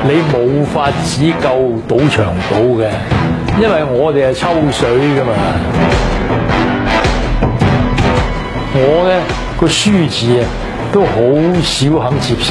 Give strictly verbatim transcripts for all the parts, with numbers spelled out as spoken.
你冇法子救賭場賭嘅，因為我哋係抽水噶嘛。我咧個輸字啊，都好少肯接受。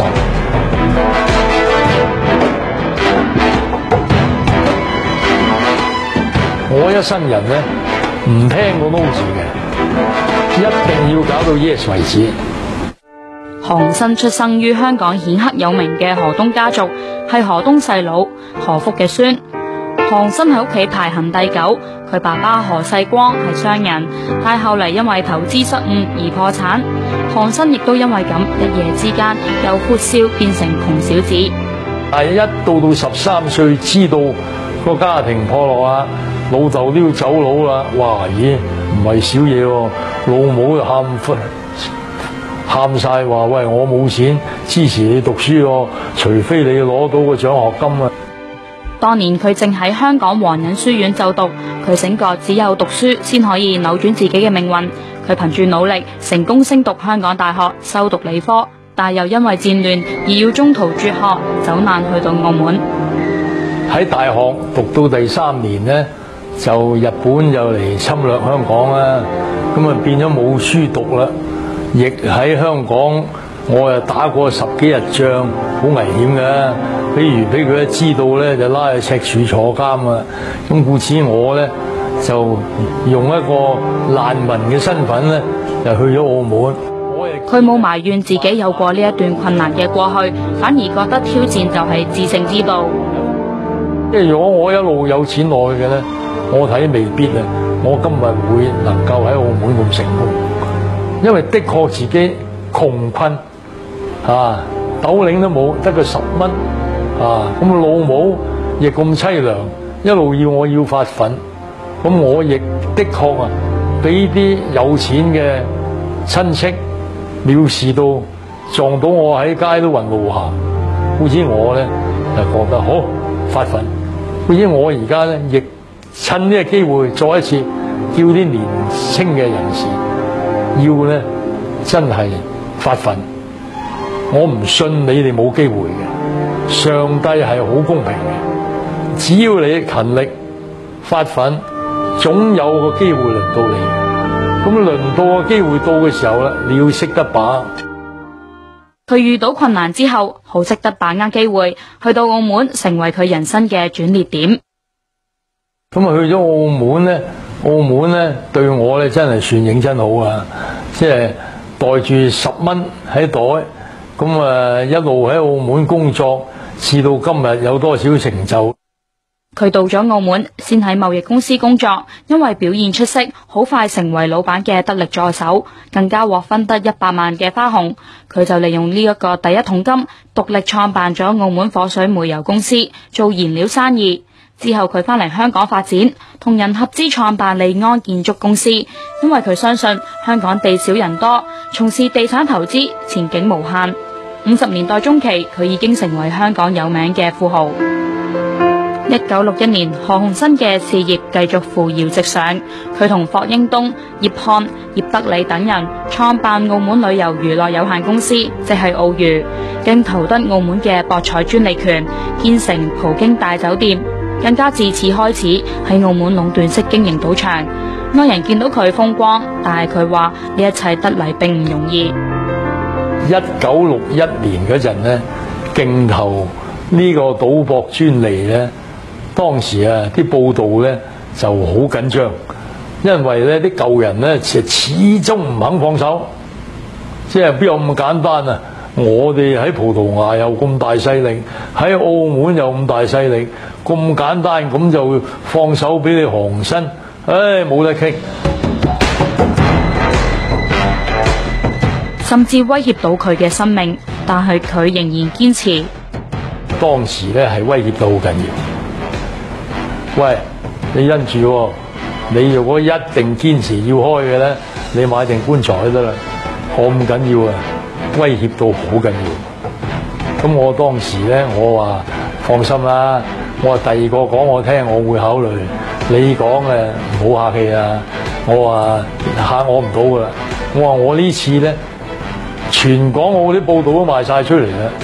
我一生人咧唔聽個 no 字嘅，一定要搞到 yes 為止。 何鴻燊出生於香港顯赫有名嘅何東家族，係何東細佬何福嘅孫。何鴻燊喺屋企排行第九，佢爸爸何世光係商人，但係後嚟因為投資失誤而破產。何鴻燊亦都因為咁一夜之間由闊少變成窮小子。 但係一到到十三歲，知道個家庭破落啊，老豆都要走佬啦，哇咦，唔係少嘢喎，老母就喊忽喊晒話喂，我冇錢支持你讀書喎，除非你攞到個獎學金啊！ 當年佢正喺香港皇仁書院就讀，佢醒覺只有讀書先可以扭轉自己嘅命運。佢憑住努力成功升讀香港大學，修讀理科，但又因為戰亂而要中途輟學，走難去到澳門。 喺大學讀到第三年呢，就日本又嚟侵略香港啦，咁啊變咗冇書讀啦。亦喺香港，我又打過十幾日仗，好危險嘅。譬如俾佢一知道咧，就拉去赤柱坐監啊。咁故此我咧就用一個難民嘅身份咧，就去咗澳門。 佢冇埋怨自己有過呢一段困難嘅過去，反而覺得挑戰就係致勝之道。 即係如果我一路有錢落去嘅咧，我睇未必啊，我今日會能夠喺澳門咁成功。因為的確自己窮困啊，斗零都冇，得個十蚊啊，咁老母亦咁凄涼，一路要我要發奮，咁我亦的確啊，俾啲有錢嘅親戚藐視到，撞到我喺街都暈路行，故此我咧就覺得好發奮，故此我而家咧亦趁呢個機會再一次叫啲年輕嘅人士。要咧真係發奮，我唔信你哋冇機會嘅，上帝係好公平嘅，只要你勤力發奮，總有個機會輪到你。咁輪到個機會到嘅時候咧，你要識得把握。 佢遇到困難之後，好識得把握機會，去到澳門成為佢人生嘅轉捩點。 咁啊去咗澳門咧。澳門咧對我咧真係算認真好啊！即係袋住十蚊喺袋，咁啊一路喺澳門工作，至到今日有多少成就。 佢到咗澳門，先喺貿易公司工作，因為表現出色，好快成為老闆嘅得力助手，更加獲分得一百萬嘅花紅。佢就利用呢一個第一桶金，獨力創辦咗澳門火水煤油公司，做燃料生意。之後佢返嚟香港發展，同人合資創辦利安建築公司，因為佢相信香港地少人多，從事地產投資前景無限。五十年代中期，佢已經成為香港有名嘅富豪。一九六一年，何鴻燊嘅事業繼續扶搖直上，佢同霍英東、葉漢、葉德利等人創辦澳門旅遊娛樂有限公司，即係澳娛，更投得澳門嘅博彩專利權，建成葡京大酒店。更加自此開始喺澳門壟斷式經營賭場。外人見到佢風光，但係佢話呢一切得嚟並唔容易。 一九六一年嗰陣呢，競投呢個賭博專利呢，當時啊啲報道呢就好緊張，因為呢啲舊人呢始終唔肯放手，即係邊有咁簡單啊！我哋喺葡萄牙有咁大勢力，喺澳門有咁大勢力，咁簡單咁就放手俾你何鴻燊，唉，冇得傾， 甚至威脅到佢嘅生命，但係佢仍然堅持。 當時咧係威脅到好緊要，喂，你因住喎，你如果一定堅持要開嘅咧，你買定棺材就得啦，咁緊要啊！威脅到好緊要，咁我當時咧，我話放心啦，我話第二個講我聽，我會考慮。你講誒唔好客氣啊，我話嚇我唔到噶啦。我話我呢次咧，全港澳啲報道都賣晒出嚟啦，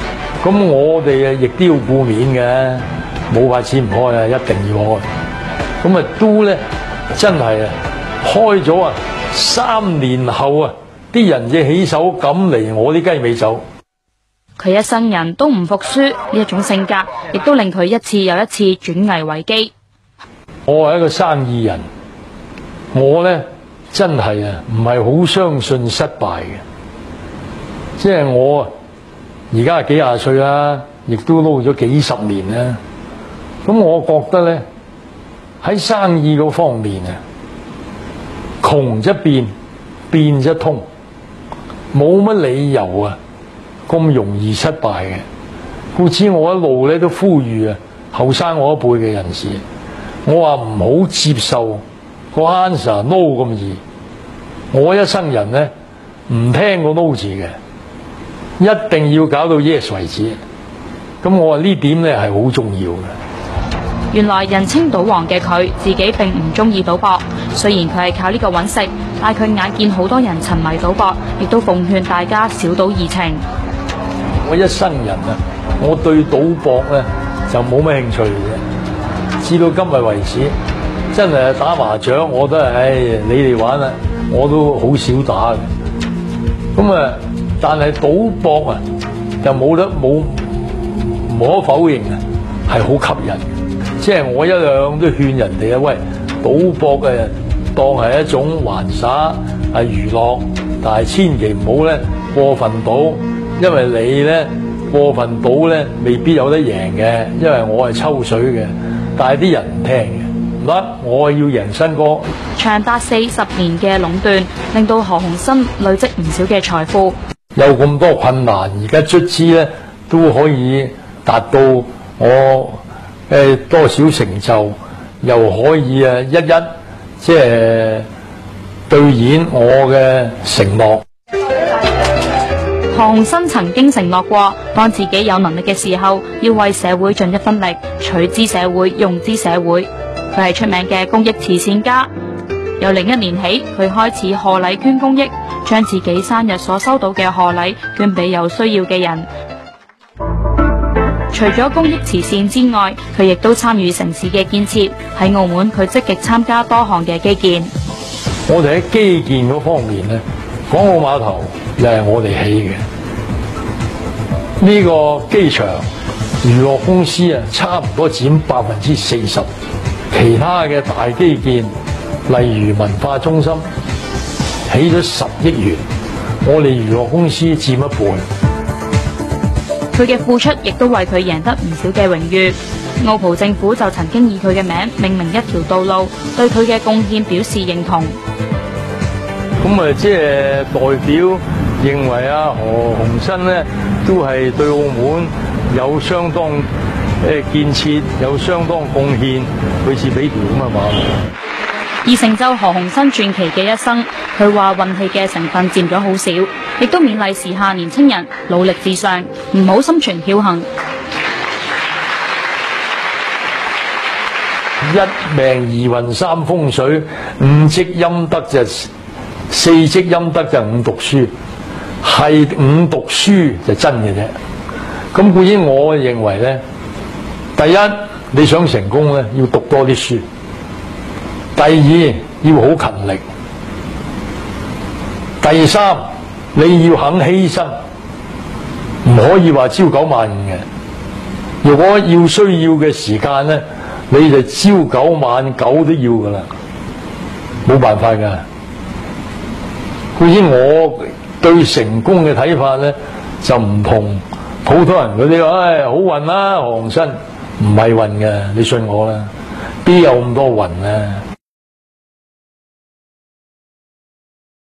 咁我哋啊亦都要顧面嘅，冇法子唔開啊，一定要開。咁啊都咧真係啊開咗啊，三年後啊，啲人就起手敢嚟我啲雞尾酒。 佢一生人都唔服輸，呢一種性格亦都令佢一次又一次轉危為機。 我係一個生意人，我咧真係啊唔係好相信失敗嘅，即係我而家係幾廿歲啦，亦都撈咗幾十年啦。咁我覺得咧喺生意嗰方面啊，窮則變，變則通，冇乜理由啊咁容易失敗嘅。故此我一路咧都呼籲啊後生我一輩嘅人士，我話唔好接受個 answer no 咁易。我一生人咧唔聽個 no 字嘅，一定要搞到 yes 為止。咁我話呢點咧係好重要嘅。 原來人稱賭王嘅佢自己並唔中意賭博，雖然佢係靠呢個揾食，但佢眼見好多人沉迷賭博，亦都奉勸大家小賭怡情。 我一生人啊，我對賭博咧就冇咩興趣嘅，至到今日為止，真係打麻雀我都係，唉，你哋玩啦，我都好少打嘅。咁啊，但係賭博啊，就冇得冇無可否認啊，係好吸引。即係我一向都勸人哋啊，喂，賭博嘅當係一種玩耍係娛樂，但係千祈唔好咧過分賭，因為你咧過分賭咧未必有得贏嘅，因為我係抽水嘅，但係啲人唔聽嘅，唔得，我係要贏新歌。 長達四十年嘅壟斷，令到何鴻燊累積唔少嘅財富。 有咁多困難，而家卒之咧都可以達到我誒多少成就，又可以啊一一即係兌現我嘅承諾。 何鴻燊曾經承諾過，當自己有能力嘅時候，要為社會盡一分力，取之社會，用之社會。佢係出名嘅公益慈善家。由零一年起，佢開始賀禮捐公益，將自己生日所收到嘅賀禮捐俾有需要嘅人。除咗公益慈善之外，佢亦都參與城市嘅建設。喺澳門，佢積極參加多項嘅基建。 我哋喺基建嗰方面咧，港澳碼頭又係我哋起嘅。呢個機場娛樂公司啊，差唔多佔百分之四十。其他嘅大基建，例如文化中心，起咗十億元，我哋娛樂公司佔一半。 佢嘅付出亦都為佢贏得唔少嘅榮譽。澳葡政府就曾經以佢嘅名命名一條道路，對佢嘅貢獻表示認同。 咁啊，即係代表認為啊，何鴻燊咧都係對澳門有相當誒建設，有相當貢獻，佢似俾條咁嘅馬路。 而成就何鴻燊傳奇嘅一生，佢話運氣嘅成分佔咗好少，亦都勉勵時下年青人努力至上，唔好心存僥倖。 一命二運三風水，五積陰德就四積陰德就五讀書，係五讀書就真嘅啫。咁固然我認為咧，第一你想成功咧，要讀多啲書。第二要好勤力，第三你要肯犧牲，唔可以話朝九晚五嘅。如果要需要嘅時間咧，你就朝九晚九都要噶啦，冇辦法噶。故此我對成功嘅睇法咧，就唔同普通人嗰啲話，唉，好運啦，何鴻燊唔係運嘅，你信我啦，邊有咁多運啊？